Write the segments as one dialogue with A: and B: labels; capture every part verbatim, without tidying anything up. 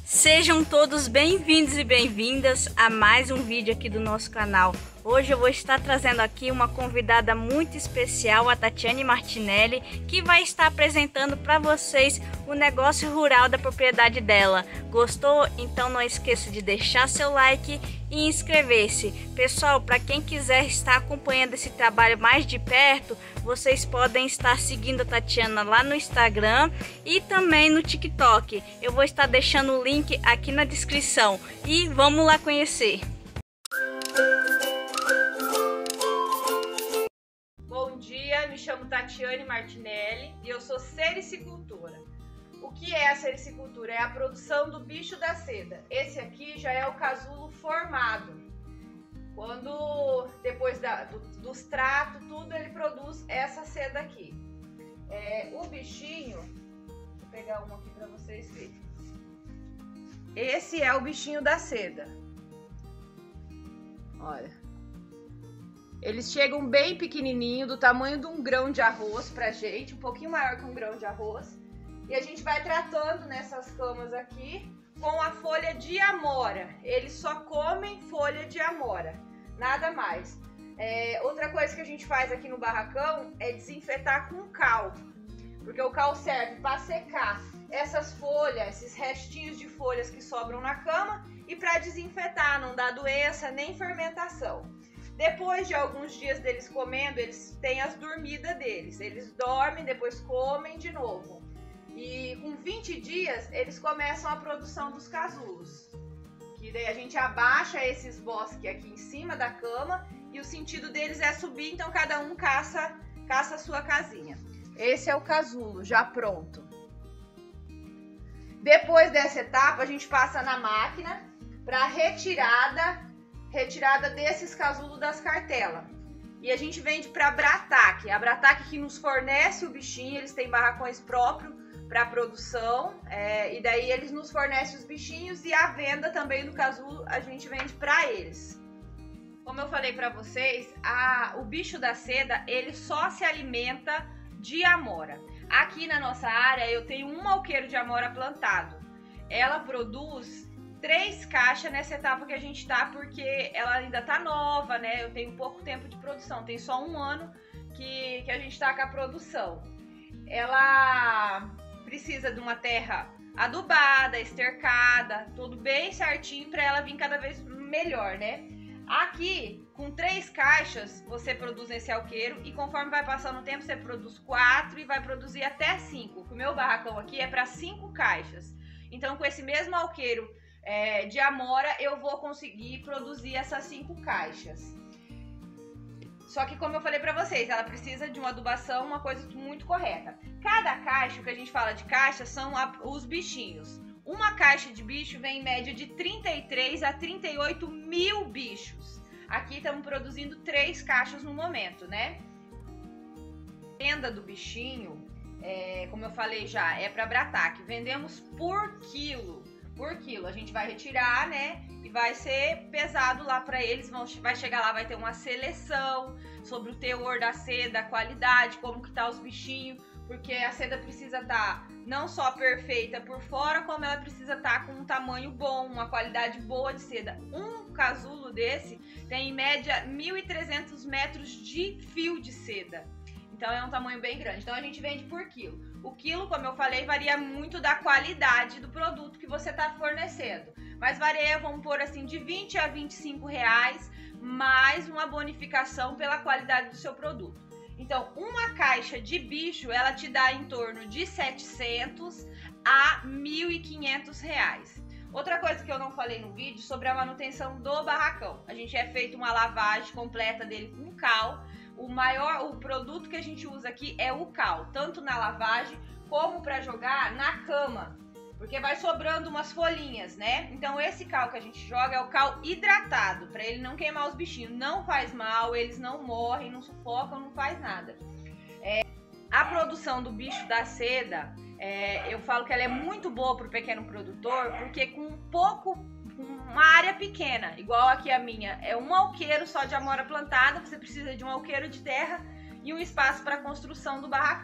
A: Sejam todos bem-vindos e bem-vindas a mais um vídeo aqui do nosso canal. Hoje eu vou estar trazendo aqui uma convidada muito especial, a Tatiane Martinelli, que vai estar apresentando para vocês o negócio rural da propriedade dela. Gostou? Então não esqueça de deixar seu like e inscrever-se. Pessoal, para quem quiser estar acompanhando esse trabalho mais de perto, vocês podem estar seguindo a Tatiana lá no Instagram e também no TikTok. Eu vou estar deixando o link aqui na descrição e vamos lá conhecer.
B: Bom dia, me chamo Tatiane Martinelli e eu sou sericicultora. O que é a sericicultura? É a produção do bicho da seda. Esse aqui já é o casulo formado. Quando, depois da, do, dos tratos, tudo, ele produz essa seda aqui. É, o bichinho, vou pegar um aqui para vocês verem. Esse é o bichinho da seda. Olha. Eles chegam bem pequenininho, do tamanho de um grão de arroz pra gente, um pouquinho maior que um grão de arroz. E a gente vai tratando nessas camas aqui com a folha de amora. Eles só comem folha de amora, nada mais. É, outra coisa que a gente faz aqui no barracão é desinfetar com cal, porque o cal serve para secar essas folhas, esses restinhos de folhas que sobram na cama e para desinfetar, não dá doença nem fermentação. Depois de alguns dias deles comendo, eles têm as dormidas deles. Eles dormem, depois comem de novo. E com vinte dias, eles começam a produção dos casulos. Que daí a gente abaixa esses bosques aqui em cima da cama e o sentido deles é subir, então cada um caça, caça a sua casinha. Esse é o casulo, já pronto. Depois dessa etapa, a gente passa na máquina para retirada retirada desses casulos das cartelas. E a gente vende para a Brataque. A Brataque que nos fornece o bichinho, eles têm barracões próprios para produção, é, e daí eles nos fornecem os bichinhos e a venda também do casulo a gente vende para eles. Como eu falei para vocês, a, o bicho da seda, ele só se alimenta de amora. Aqui na nossa área eu tenho um alqueiro de amora plantado. Ela produz três caixas nessa etapa que a gente tá, porque ela ainda tá nova, né? Eu tenho pouco tempo de produção, tem só um ano que, que a gente tá com a produção. Ela precisa de uma terra adubada, estercada, tudo bem certinho para ela vir cada vez melhor, né? Aqui, com três caixas, você produz esse alqueiro e conforme vai passando o tempo, você produz quatro e vai produzir até cinco. O meu barracão aqui é para cinco caixas. Então, com esse mesmo alqueiro É, de amora, eu vou conseguir produzir essas cinco caixas. Só que, como eu falei pra vocês, ela precisa de uma adubação, uma coisa muito correta. Cada caixa, o que a gente fala de caixa, são a, os bichinhos. Uma caixa de bicho vem em média de trinta e três a trinta e oito mil bichos. Aqui estamos produzindo três caixas no momento, né? A venda do bichinho, é, como eu falei já, é pra Brataque. Vendemos por quilo. Por quilo, a gente vai retirar, né, e vai ser pesado lá para eles, vão, vai chegar lá, vai ter uma seleção sobre o teor da seda, a qualidade, como que tá os bichinhos, porque a seda precisa estar tá não só perfeita por fora, como ela precisa estar tá com um tamanho bom, uma qualidade boa de seda. Um casulo desse tem em média mil e trezentos metros de fio de seda. Então é um tamanho bem grande. Então a gente vende por quilo. O quilo, como eu falei, varia muito da qualidade do produto que você está fornecendo. Mas varia, vamos pôr assim, de vinte a vinte e cinco reais, mais uma bonificação pela qualidade do seu produto. Então, uma caixa de bicho, ela te dá em torno de setecentos a mil e quinhentos reais. Outra coisa que eu não falei no vídeo sobre a manutenção do barracão. A gente é feito uma lavagem completa dele com cal. O maior, o produto que a gente usa aqui é o cal, tanto na lavagem como para jogar na cama, porque vai sobrando umas folhinhas, né? Então esse cal que a gente joga é o cal hidratado, para ele não queimar os bichinhos. Não faz mal, eles não morrem, não sufocam, não faz nada. É, a produção do bicho da seda, é, eu falo que ela é muito boa para o pequeno produtor, porque com pouco uma área pequena, igual aqui a minha, é um alqueiro só de amora plantada, você precisa de um alqueiro de terra e um espaço para construção do barracão.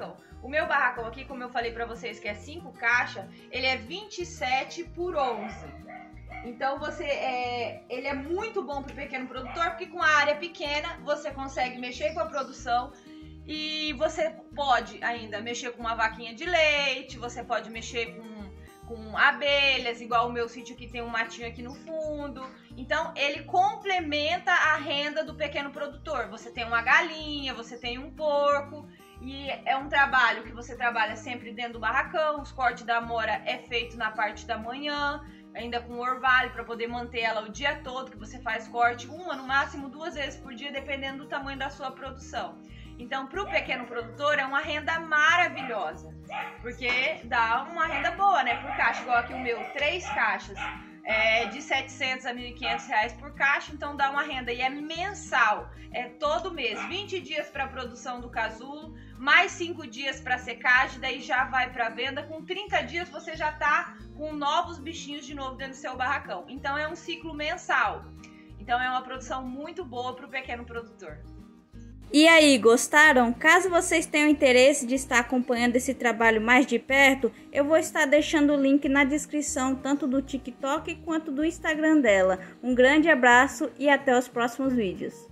B: O meu barracão aqui, como eu falei pra vocês que é cinco caixas, ele é vinte e sete por onze. Então você é, ele é muito bom pro pequeno produtor, porque com a área pequena você consegue mexer com a produção e você pode ainda mexer com uma vaquinha de leite, você pode mexer com, com abelhas, igual o meu sítio que tem um matinho aqui no fundo. Então ele complementa a renda do pequeno produtor. Você tem uma galinha, você tem um porco. E é um trabalho que você trabalha sempre dentro do barracão. Os cortes da amora é feito na parte da manhã, ainda com orvalho, para poder manter ela o dia todo, que você faz corte uma, no máximo duas vezes por dia, dependendo do tamanho da sua produção. Então, para o pequeno produtor, é uma renda maravilhosa, porque dá uma renda boa, né, por caixa. Igual aqui o meu, três caixas, é de setecentos a mil e quinhentos reais por caixa, então dá uma renda, e é mensal, é todo mês, vinte dias para a produção do casulo, mais cinco dias para secagem, daí já vai para venda. Com trinta dias você já tá com novos bichinhos de novo dentro do seu barracão. Então é um ciclo mensal. Então é uma produção muito boa para o pequeno produtor.
A: E aí, gostaram? Caso vocês tenham interesse de estar acompanhando esse trabalho mais de perto, eu vou estar deixando o link na descrição, tanto do TikTok quanto do Instagram dela. Um grande abraço e até os próximos vídeos.